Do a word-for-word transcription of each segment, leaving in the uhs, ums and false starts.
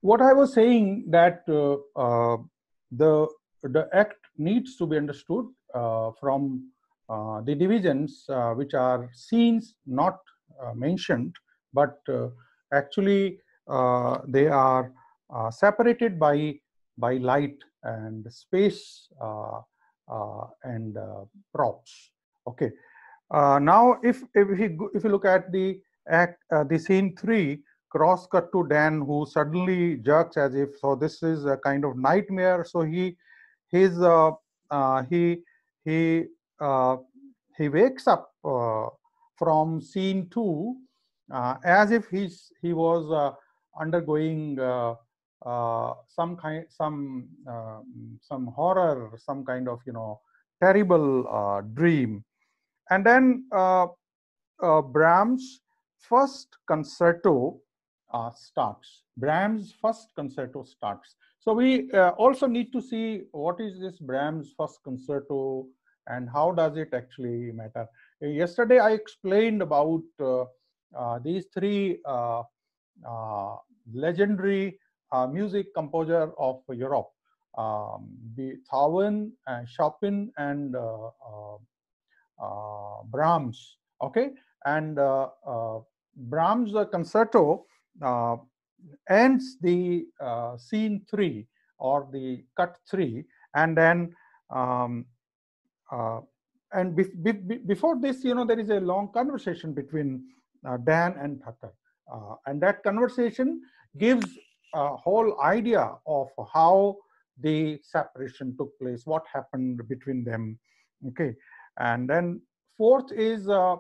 what I was saying that uh, uh, the the act needs to be understood uh, from uh, the divisions uh, which are scenes not uh, mentioned, but uh, actually uh, they are uh, separated by by light and space uh, uh, and uh, props. Okay. Uh, now, if if we if you look at the act, uh, the scene three, cross cut to Dan, who suddenly jerks as if so. This is a kind of nightmare. So he he's uh, uh, he he uh, he wakes up uh, from scene two uh, as if he's he was uh, undergoing uh, uh, some kind some uh, some horror, some kind of you know terrible uh, dream. And then uh, uh, Brahms' first concerto uh, starts. Brahms' first concerto starts. So we uh, also need to see what is this Brahms' first concerto and how does it actually matter. Uh, Yesterday I explained about uh, uh, these three uh, uh, legendary uh, music composer of Europe, um, Beethoven, uh, Chopin, and uh, uh, uh, Brahms. Okay, and uh, uh, Brahms' uh, concerto uh, ends the uh, scene three or the cut three, and then um, uh, and be, be, before this, you know, there is a long conversation between uh, Dan and Thakur, uh, and that conversation gives a whole idea of how the separation took place, what happened between them. Okay, and then fourth is uh,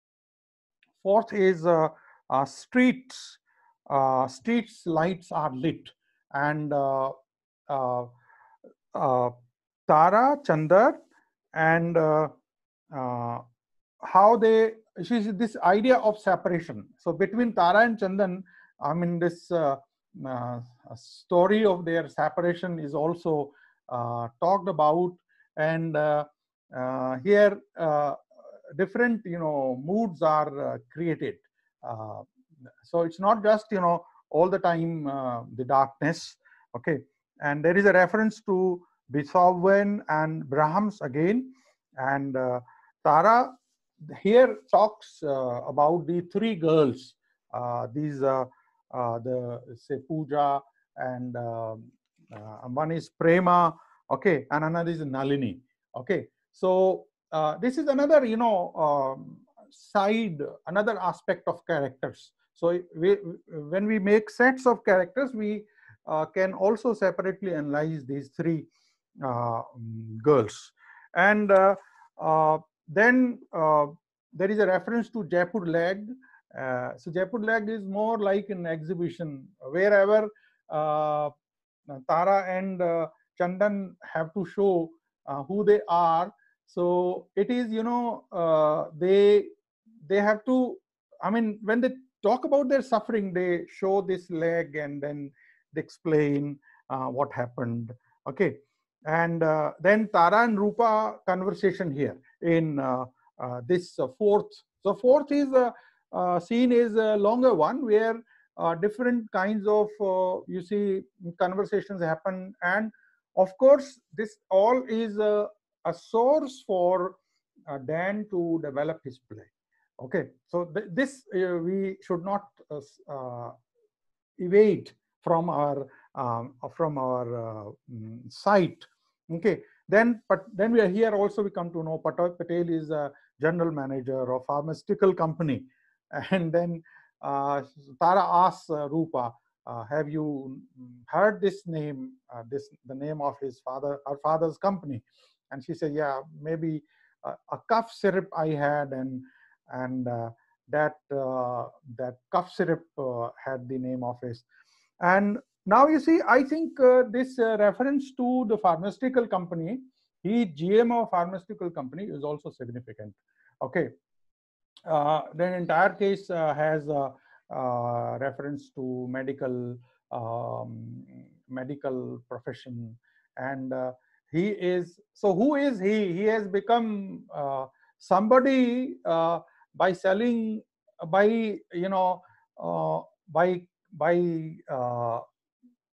fourth is uh, uh, streets. Uh, streets lights are lit, and uh, uh, uh, Tara, Chandar, and uh, uh, how they see this idea of separation. So between Tara and Chandan, I mean this uh, uh, story of their separation is also uh, talked about, and uh, uh, here uh, different you know moods are uh, created. Uh, so it's not just you know all the time uh, the darkness. Okay, and there is a reference to Beethoven and Brahms again, and uh, Tara here talks uh, about the three girls. Uh, these uh, uh, the say Pooja, and uh, uh, one is Prema. Okay, and another is Nalini. Okay, so uh, this is another you know um, side, another aspect of characters. So we, when we make sets of characters, we uh, can also separately analyze these three uh, girls. And uh, uh, then uh, there is a reference to Jaipur Lag. Uh, so Jaipur Lag is more like an exhibition wherever uh, Tara and uh, Chandan have to show uh, who they are. So it is, you know, uh, they they have to. I mean, when they talk about their suffering, they show this leg and then they explain uh, what happened. Okay, and uh, then Tara and Rupa conversation here in uh, uh, this uh, fourth. So fourth is a uh, scene is a longer one where uh, different kinds of uh, you see conversations happen, and of course this all is a, a source for uh, Dan to develop his play. Okay, so th this uh, we should not uh, uh, evade from our um, from our uh, mm, site. Okay, then but then we are here also we come to know Patel, Patel is a general manager of pharmaceutical company, and then uh, Tara asks uh, Rupa, uh, have you heard this name, uh, this the name of his father, our father's company? And she said, yeah, maybe uh, a cough syrup I had, and and uh, that uh, that cough syrup uh, had the name of his. And now you see, I think uh, this uh, reference to the pharmaceutical company, he G M of pharmaceutical company, is also significant. Okay, uh, then entire case uh, has a uh, reference to medical um, medical profession, and uh, he is so who is he? He has become uh, somebody uh, by selling by you know uh, by by uh,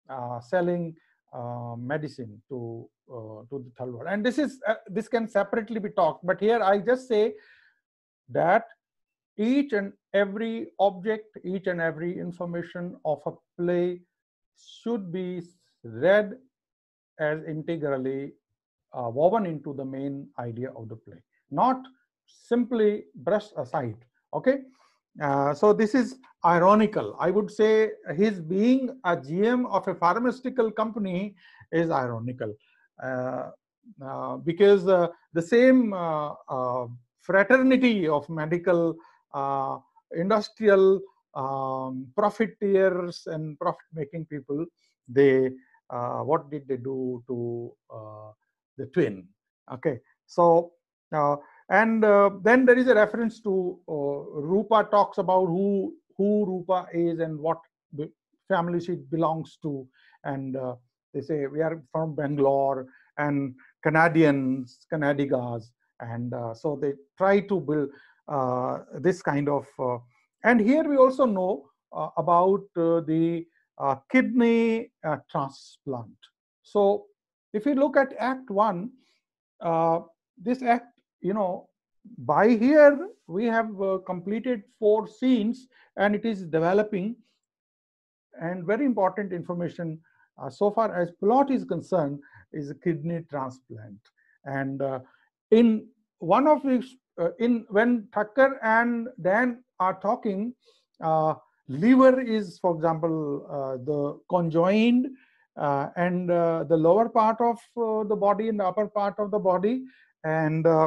uh, selling uh, medicine to uh, to the third world. And this is uh, this can separately be talked, but here I just say that each and every object, each and every information of a play should be read as integrally uh, woven into the main idea of the play, not simply brushed aside. Okay, uh, so this is ironical. I would say his being a G M of a pharmaceutical company is ironical, uh, uh, because uh, the same uh, uh, fraternity of medical uh, industrial um, profiteers and profit-making people, they uh, what did they do to uh, the twin? Okay, so uh, and uh, then there is a reference to uh, Rupa talks about who who Rupa is and what the family she belongs to, and uh, they say we are from Bangalore and Canadians, Canadigas, and uh, so they try to build uh, this kind of. Uh, and here we also know uh, about uh, the uh, kidney uh, transplant. So if you look at Act One, uh, this act, you know, by here we have uh, completed four scenes, and it is developing. And very important information uh, so far as plot is concerned is a kidney transplant. And uh, in one of these, uh, in when Thakkar and Dan are talking, uh, liver is, for example, uh, the conjoined, uh, and uh, the lower part of uh, the body and the upper part of the body, and uh,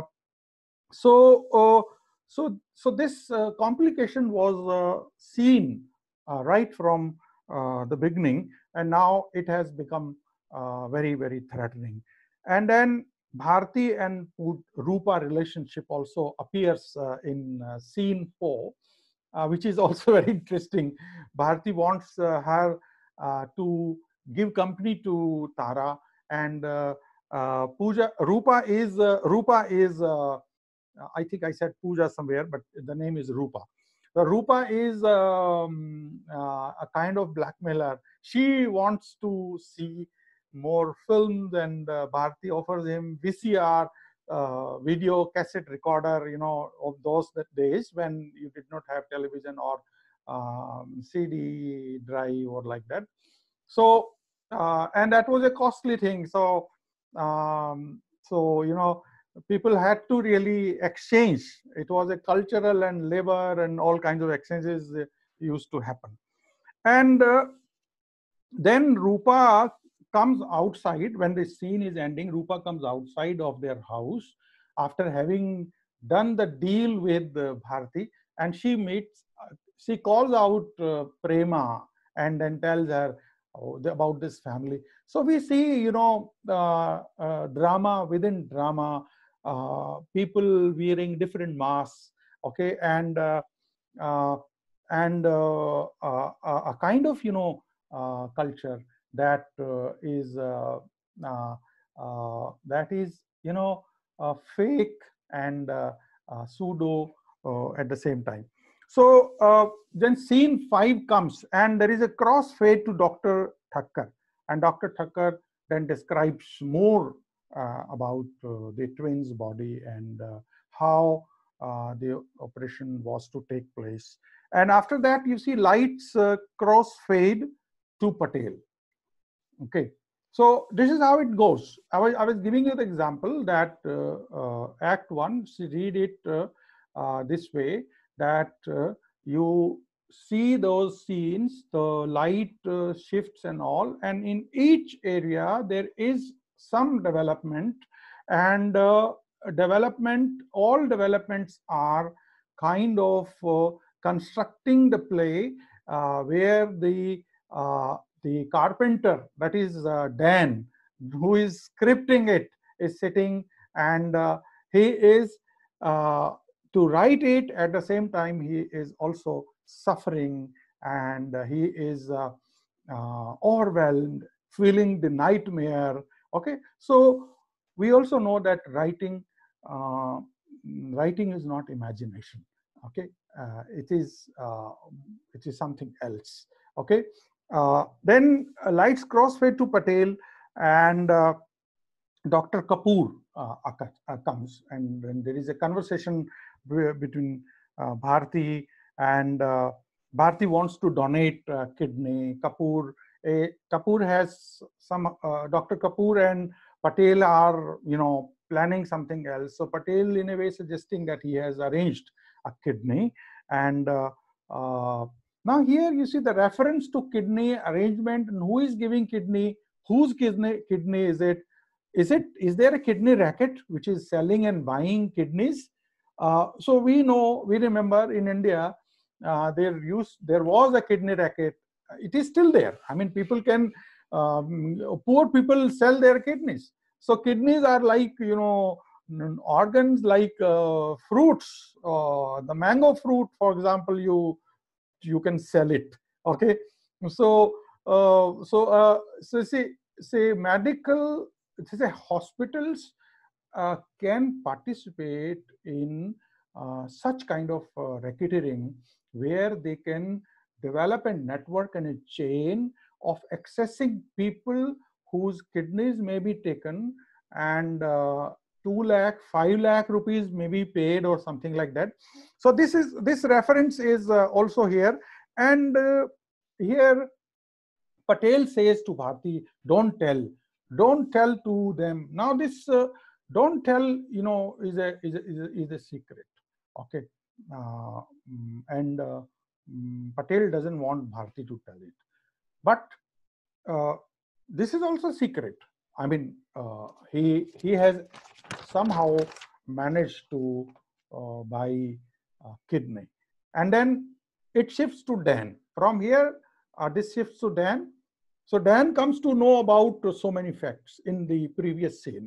so uh, so so this uh, complication was uh, seen uh, right from uh, the beginning, and now it has become uh, very, very threatening. And then Bharti and Rupa relationship also appears uh, in uh, scene four, uh, which is also very interesting. Bharti wants uh, her uh, to give company to Tara, and uh, uh, Pooja Rupa is uh, Rupa is uh, I think I said Pooja somewhere, but the name is Rupa. The Rupa is um, uh, a kind of blackmailer. She wants to see more films, and uh, Bharti offers him V C R, uh, video cassette recorder, you know, of those days when you did not have television or um, C D drive or like that. So, uh, and that was a costly thing. So, um, so you know, people had to really exchange. It was a cultural and labor and all kinds of exchanges used to happen. And uh, then Rupa comes outside when the scene is ending. Rupa comes outside of their house after having done the deal with uh, Bharti, and she meets, uh, she calls out uh, Prema and then tells her oh, the, about this family. So we see, you know, uh, uh, drama within drama, uh, people wearing different masks, okay, and uh, uh, and uh, uh, a kind of, you know, uh, culture that uh, is uh, uh, uh, that is, you know, uh, fake and uh, uh, pseudo uh, at the same time. So uh, then scene five comes, and there is a crossfade to Doctor Thakkar, and Doctor Thakkar then describes more uh, about uh, the twins' body and uh, how uh, the operation was to take place. And after that, you see lights uh, crossfade to Patel. Okay, so this is how it goes. I was, I was giving you the example that uh, uh, Act One, so read it uh, uh, this way, that uh, you see those scenes, the light uh, shifts and all, and in each area there is some development, and uh, development, all developments are kind of uh, constructing the play uh, where the uh, the carpenter, that is uh, Dan, who is scripting it, is sitting, and uh, he is uh, to write it. At the same time, he is also suffering, and uh, he is uh, uh, overwhelmed, feeling the nightmare. Okay, so we also know that writing uh, writing is not imagination. Okay, uh, it is uh, it is something else. Okay, Uh, then uh, lights crossfade to Patel, and uh, Doctor Kapoor uh, uh, comes, and then there is a conversation between uh, Bharti, and uh, Bharti wants to donate uh, kidney. Kapoor, a, Kapoor has some, uh, Doctor Kapoor and Patel are, you know, planning something else. So Patel, in a way, suggesting that he has arranged a kidney, and uh, uh, now here you see the reference to kidney arrangement, and who is giving kidney, whose kidney kidney is it? Is it, is there a kidney racket which is selling and buying kidneys? Uh, so we know, we remember in India, uh, there used, there was a kidney racket. It is still there. I mean, people can, um, poor people sell their kidneys. So kidneys are like, you know, organs like uh, fruits. Uh, the mango fruit, for example, you you can sell it. Okay, so uh, so uh, so see, say medical, say hospitals uh, can participate in uh, such kind of uh, racketeering, where they can develop a network and a chain of accessing people whose kidneys may be taken, and uh, two lakh, five lakh rupees may be paid or something like that. So this is, this reference is uh, also here, and uh, here Patel says to Bharti, don't tell, don't tell to them. Now this uh, don't tell, you know, is a, is a, is a, is a secret. Okay. Uh, mm, and uh, mm, Patel doesn't want Bharti to tell it. But uh, this is also secret. I mean, uh, he, he has somehow managed to uh, buy uh, kidney. And then it shifts to Dan. From here, uh, this shifts to Dan. So Dan comes to know about so many facts in the previous scene.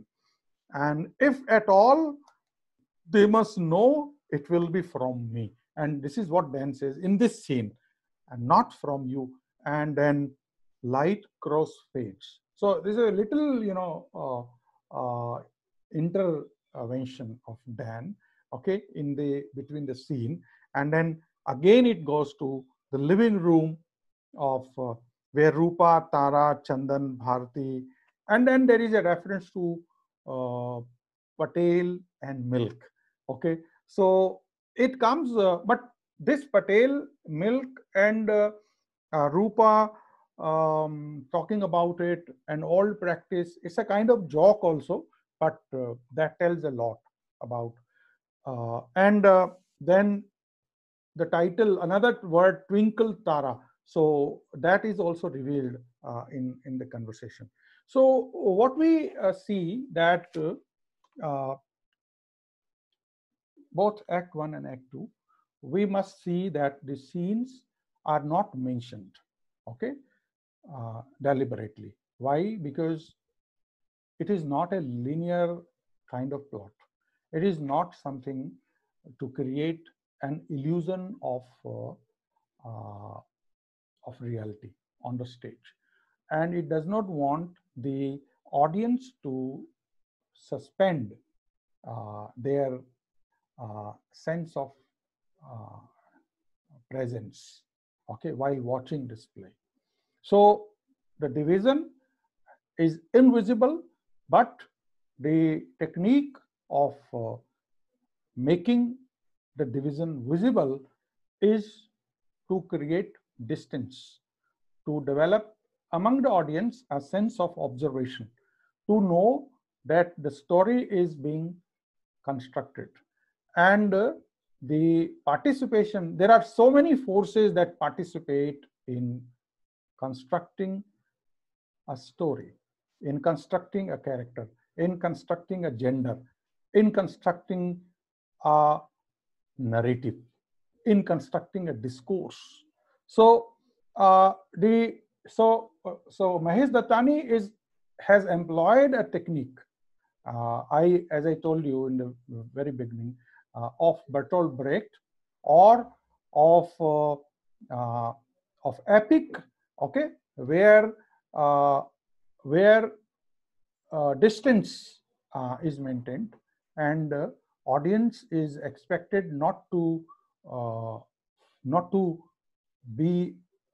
And if at all they must know, it will be from me. And this is what Dan says in this scene, and not from you. And then light cross fades. So this is a little, you know, uh, uh, intervention of Dan, okay, in the between the scene. And then again it goes to the living room of uh, where Rupa, Tara, Chandan, Bharti, and then there is a reference to uh, Patel and milk. Okay, so it comes, uh, but this Patel, milk, and uh, uh, Rupa um, talking about it, and old practice. It's a kind of joke also, but uh, that tells a lot about. Uh, and uh, then the title, another word, Twinkle Tara. So that is also revealed uh, in, in the conversation. So what we uh, see that uh, both Act one and Act two, we must see that the scenes are not mentioned, okay, uh, deliberately. Why? Because it is not a linear kind of plot. It is not something to create an illusion of uh, uh, of reality on the stage, and it does not want the audience to suspend uh, their uh, sense of uh, presence, okay, while watching this play. So the division is invisible, but the technique of uh, making the division visible is to create distance, to develop among the audience a sense of observation, to know that the story is being constructed. And uh, the participation, there are so many forces that participate in constructing a story, in constructing a character, in constructing a gender, in constructing a narrative, in constructing a discourse. So uh, the so uh, so Mahesh Dattani is has employed a technique. Uh, I, as I told you in the very beginning, uh, of Bertolt Brecht, or of uh, uh, of epic, okay, where uh, where uh, distance uh, is maintained, and uh, audience is expected not to uh, not to be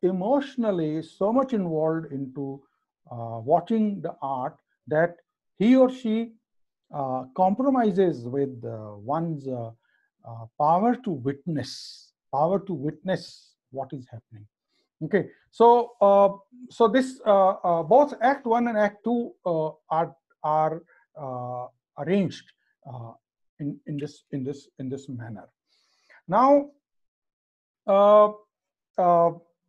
emotionally so much involved into uh, watching the art that he or she uh, compromises with uh, one's uh, uh, power to witness, power to witness what is happening. Okay, so uh, so this uh, uh, both Act One and Act Two uh, are are uh, arranged uh, in in this in this in this manner. Now, uh, uh,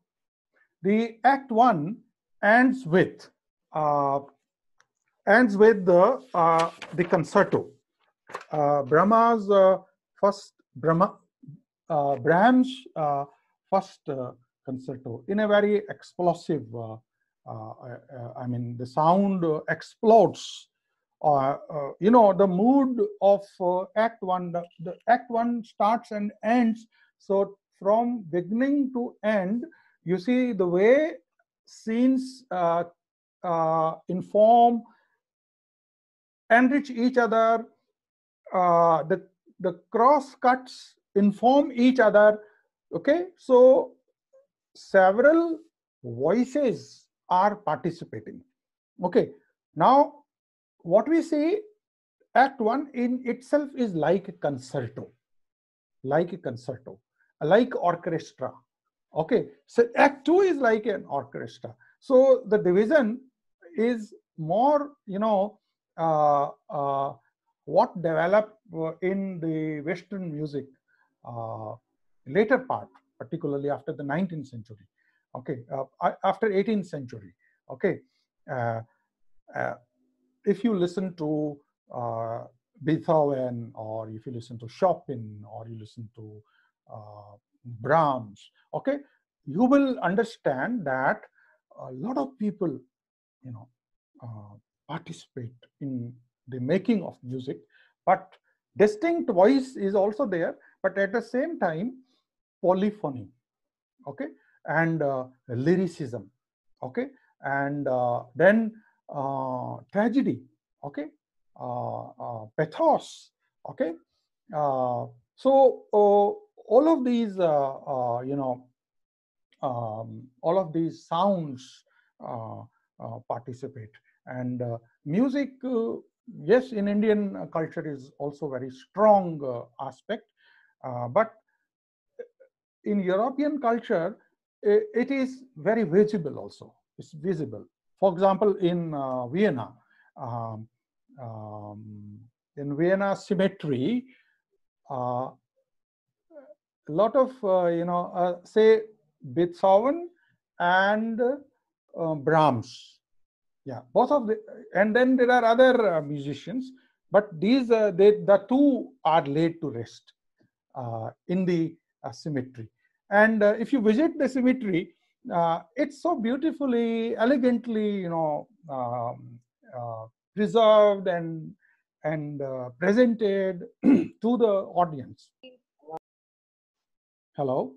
the Act One ends with uh, ends with the uh, the concerto. Uh, Brahma's uh, first Brahma uh, Brahms' uh, first uh, concerto in a very explosive. Uh, uh, uh, I mean, the sound uh, explodes. Uh, uh, you know, the mood of uh, Act One. The, the Act One starts and ends. So from beginning to end, you see the way scenes uh, uh, inform, enrich each other. Uh, the the cross cuts inform each other. Okay, so several voices are participating. Okay, now what we see, Act One in itself is like a concerto, like a concerto, like orchestra. Okay, so Act Two is like an orchestra. So the division is more, you know, uh, uh, what developed uh, in the Western music uh, later part, particularly after the nineteenth century. Okay, uh, after eighteenth century. Okay, uh, uh, if you listen to uh, Beethoven, or if you listen to Chopin, or you listen to uh, Brahms, okay, you will understand that a lot of people, you know, uh, participate in the making of music, but distinct voice is also there, but at the same time, polyphony, okay, and uh, lyricism, okay, and uh, then uh, tragedy, okay, uh, uh, pathos, okay. Uh, so uh, all of these, uh, uh, you know, um, all of these sounds uh, uh, participate, and uh, music. Uh, yes, in Indian culture is also very strong uh, aspect, uh, but in European culture, it is very visible also. It's visible. For example, in uh, Vienna, um, um, in Vienna symmetry, uh, a lot of, uh, you know, uh, say Beethoven and uh, Brahms. Yeah, both of the, and then there are other uh, musicians, but these, uh, they, the two are laid to rest uh, in the uh, symmetry. And uh, if you visit the symmetry, uh, it's so beautifully, elegantly, you know, um, uh, preserved and and uh, presented to the audience. Hello.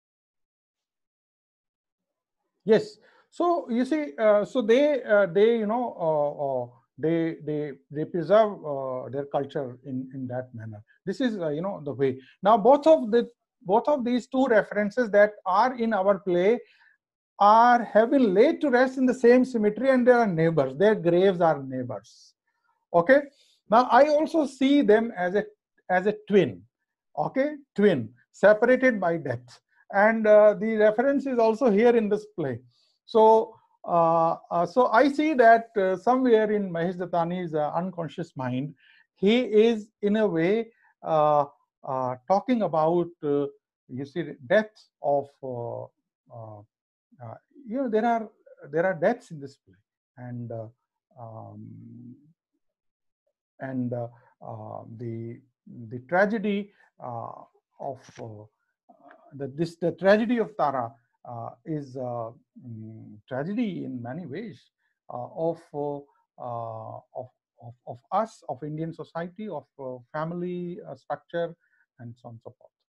Yes. So you see, uh, so they uh, they you know uh, uh, they they they preserve uh, their culture in in that manner. This is uh, you know the way. Now both of the both of these two references that are in our play are have been laid to rest in the same cemetery, and they are neighbors. Their graves are neighbors. Okay. Now I also see them as a as a twin. Okay, twin separated by death, and uh, the reference is also here in this play. So uh, uh, so I see that uh, somewhere in Mahesh Dattani's uh, unconscious mind, he is in a way uh, uh, talking about uh, you see death of uh, uh, uh, you know there are there are deaths in this play, and uh, um, and uh, uh, the the tragedy uh, of uh, the this the tragedy of Tara uh, is uh, mm, tragedy in many ways uh, of, uh, uh, of of of us, of Indian society, of uh, family uh, structure, and so on and so forth.